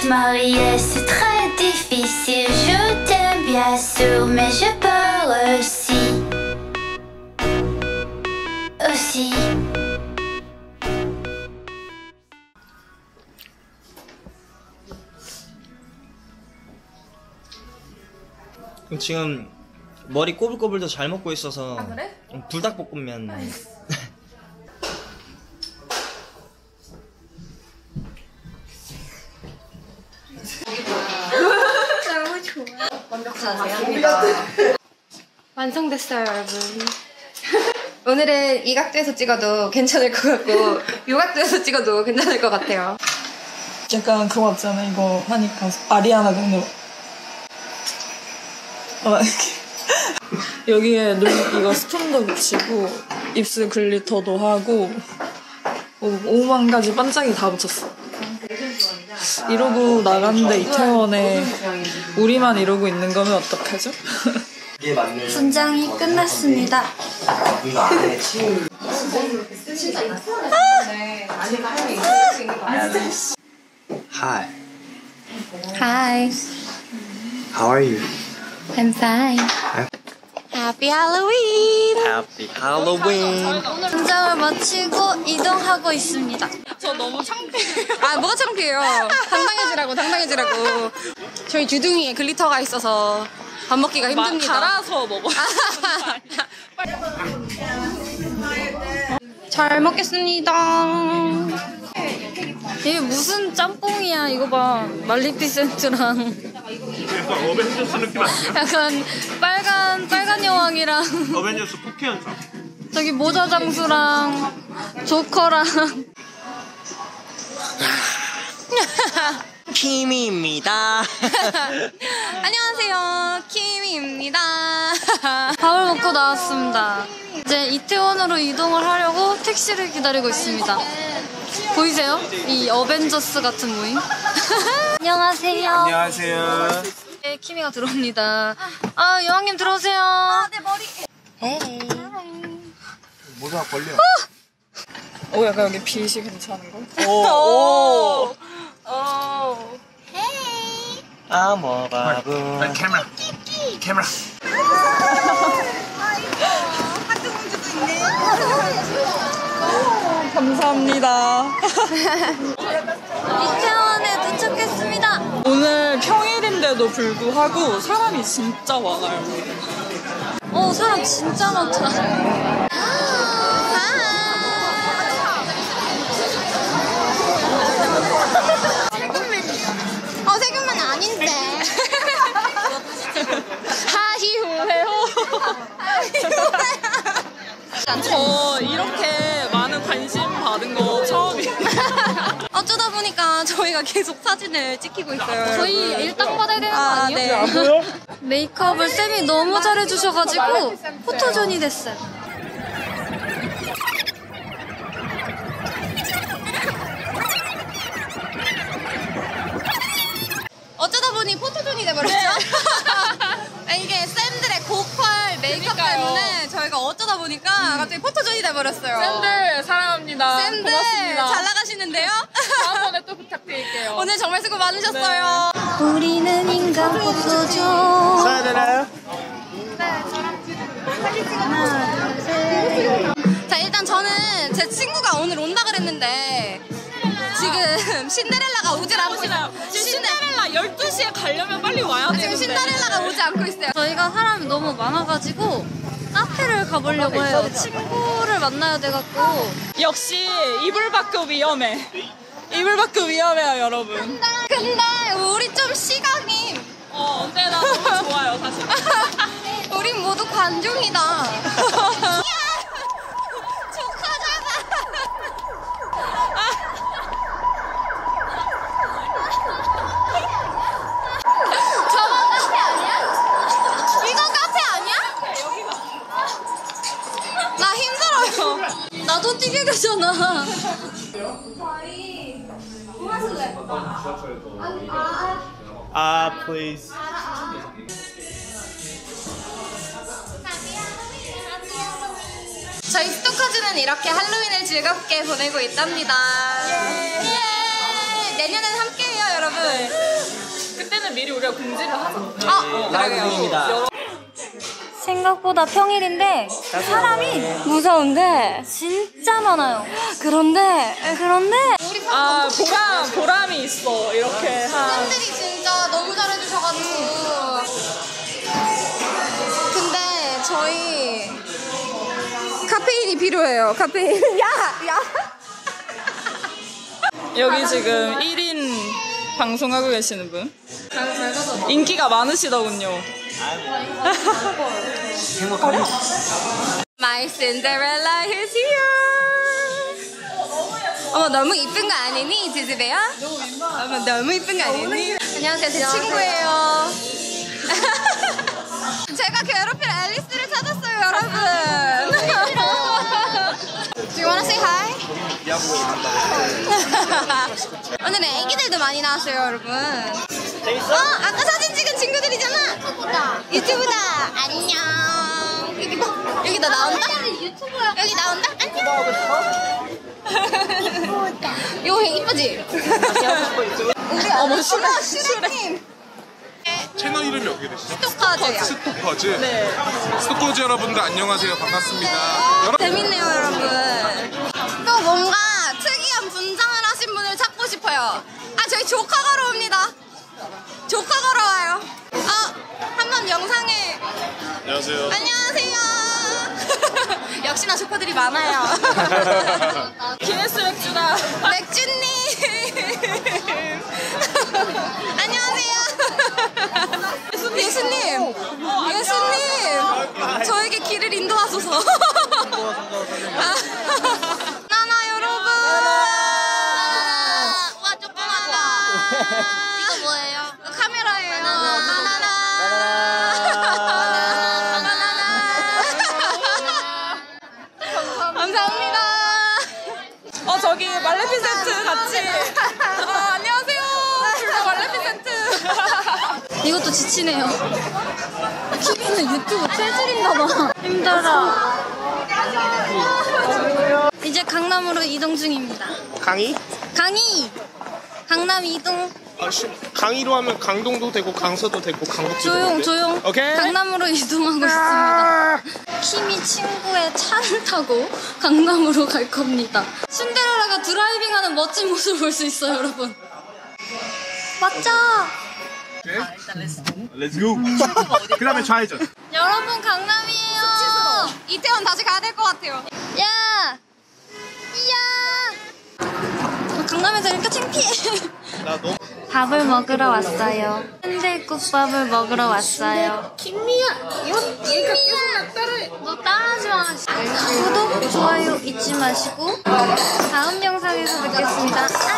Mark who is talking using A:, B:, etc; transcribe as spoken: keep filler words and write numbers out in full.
A: marier, c'est très difficile. Je t'aime bien sûr, mais j'ai peur aussi. Aussi.
B: 지금 머리 꼬불꼬불도 잘 먹고 있어서.
C: 아, 그래?
B: 불닭볶음면.
C: 너무 좋아. 완벽하세요. 완성됐어요, 여러분. 오늘은 이 각도에서 찍어도 괜찮을 것 같고 이 각도에서 찍어도 괜찮을 것 같아요.
D: 약간 그거 같잖아. 이거 하니까 아리아나 정도. 어, 이렇게. 여기에 눈 이거 스톤도 붙이고 입술 글리터도 하고 오만 가지 반짝이 다 붙였어. 이러고 나갔는데 이태원에 우리만 이러고 있는 거면 어떡하죠?
C: 분장이 끝났습니다.
B: Hi.
C: Hi.
B: How are you?
C: I'm fine. Happy Halloween.
B: Happy Halloween.
C: 분장을 마치고 이동하고 있습니다.
D: 저 너무 창피해요.
C: 아, 뭐가 창피해요? 당당해지라고, 당당해지라고. 저희 주둥이에 글리터가 있어서 밥 먹기가 힘듭니다.
D: 갈아서 먹어.
C: 잘 먹겠습니다. 이게 무슨 짬뽕이야? 이거 봐. 말리피센트랑
E: 어벤져스 느낌 아니야?
C: 약간 빨간 빨간 여왕이랑
E: 어벤져스 포켓몬.
C: 저기 모자 장수랑 조커랑
B: 키미입니다.
C: 안녕하세요, 키미입니다. 밥을 먹고 나왔습니다. 이제 이태원으로 이동을 하려고 택시를 기다리고 있습니다. 보이세요? 이 어벤져스 같은 모임. 안녕하세요.
B: 안녕하세요.
C: 네, 키미가 들어옵니다. 아, 여왕님 들어오세요. 아, 내 머리. 헤이.
B: 모자 걸려.
D: 오, 약간 여기 빛이 괜찮은 거?
C: 오. 오. 오.
B: 아모 바보.
E: 카메라. 카메라.
D: 감사합니다.
C: 이태원에 도착했습니다.
D: 오늘 평일인데도 불구하고 사람이 진짜 많아요.
C: 어, 사람 진짜 많다. 어, 세균만 아닌데. 하이후회호.
D: 저 이렇게 많은 관심 받은 거 처음이에요.
C: 어쩌다 보니까 저희가 계속 사진을 찍히고 있어요. 저희 일당 받아야 되는 거
D: 아,
C: 아니에요?
D: 네.
C: 메이크업을 쌤이 너무 잘해주셔가지고 포토존이 됐어요. 어쩌다 보니 포토존이 돼버렸죠? 이게 쌤들의 고퀄 메이크업
D: 그러니까요.
C: 때문에 저희가 어쩌다 보니까 갑자기 포토존이 돼버렸어요.
D: 쌤들 사랑합니다.
C: 쌤들
D: 고맙습니다.
C: 잘 나가시는데요?
D: 다음번에 또 부탁드릴게요.
C: 오늘 정말 수고 많으셨어요. 네. 우리는 인간 포토존.
B: 써야 되나요?
C: 자, 일단 저는 제 친구가 오늘 온다 그랬는데 지금 신데렐라가 오질 않고 있어요.
D: 신데렐라 열두 시에 가려면 빨리 와야
C: 지금
D: 되는데.
C: 신데렐라가 오지 않고 있어요. 저희가 사람이 너무 많아가지고 카페를 가보려고 해요. 친구를 만나야 돼갖고.
D: 역시 이불 밖은 위험해. 이불 밖은 위험해요, 여러분.
C: 근데 우리 좀 시각이
D: 어, 언제나 너무 좋아요, 사실.
C: 우린 모두 관중이다. 조카잖아. 저건 카페 아니야? 이건 카페 아니야? 나 힘들어요. 나도 뛰게 되잖아.
B: 아, please.
C: 저희 스토커즈는 이렇게 할로윈을 즐겁게 보내고 있답니다. 예. 예. 내년엔 함께해요, 여러분.
D: 때는 미리 우리가 공지를 하자.
C: 아,
B: 라이브 중입니다.
F: 생각보다 평일인데 사람이 무서운데 진짜 많아요. 그런데 그런데
D: 아 보람 보람이 있어 이렇게 한.
C: 팬들이 진짜 너무 잘해주셔가지고. 근데 저희 카페인이 필요해요. 카페인. 야, 야.
D: 여기 지금 일 인 방송하고 계시는 분. 인기가 많으시더군요.
B: 행복하네.
C: My Cinderella is here. 어머 너무 이쁜 거 아니니 지즈배야? 어머 너무 이쁜 거 아니니? 안녕하세요 제 친구예요. 제가 괴롭힐 앨리스를 찾았어요 여러분. Do you wanna say hi? 오늘은 애기들도 많이 나왔어요 여러분. 어? 아까 사진 찍은 친구들이잖아. 유튜브다. 유튜브다. 안녕. 여기 봐. 여기 나 나온다? 유튜브야. 여기 나온다? 안녕. 이쁘다. 이거 이쁘지? 우리 어머 슈레 슈레님.
E: 채널 이름이 어떻게 되시죠?
C: 스토커즈요.
E: 스토커즈. 네. 스토커즈 여러분들 안녕하세요. 반갑습니다. 여러...
C: 재밌네요 여러분. 또 뭔가 특이한 분장을 하신 분을 찾고 싶어요. 아 저희 조카 걸어옵니다. 조카 걸어와요. 아 한번 영상에.
E: 안녕하세요.
C: 안녕하세요. 역시나 조카들이 많아요.
D: 기네스 맥주다.
C: 맥주님. 안녕하세요. 예수님. 예수님. 저에게 길을 인도하소서. 나나 여러분. 와 조그마다. 이거 뭐예요? 카메라예요. 나나나. 감사합니다.
D: 어 저기 말레피센트 같이. 어 안녕하세요. 둘 다 말레피센트.
F: 이것도 지치네요. 키미는 유튜브 체질인가봐. 힘들어. 이제 강남으로 이동 중입니다.
B: 강의?
F: 강의. 강남 이동.
B: 아, 씨, 강의로 하면 강동도 되고 강서도 되고 강북도
F: 조용
B: 되는데.
F: 조용.
B: 오케이.
F: 강남으로 이동하고 있습니다. 키미 친구의 차를 타고 강남으로 갈 겁니다. 신데렐라가 드라이빙하는 멋진 모습을 볼 수 있어요, 여러분. 맞죠?
E: 렛츠고. 그 다음에 좌회전.
F: 여러분 강남이에요.
C: 이태원 다시 가야 될 것 같아요.
F: 야, 이야. 강남에서 이렇게 창피해.
B: 나 너무
F: 밥을 먹으러 왔어요. 순대국밥을 먹으러 왔어요.
C: 김미야, 이거 얘가 계속 나 따라해.
F: 너 따라하지 마. 구독, 좋아요 잊지 마시고 다음 영상에서 뵙겠습니다.